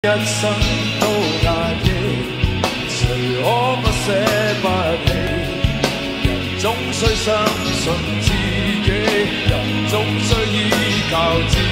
一生都壓抑，誰可不捨不棄？人總須相信自己，人總須依靠自己。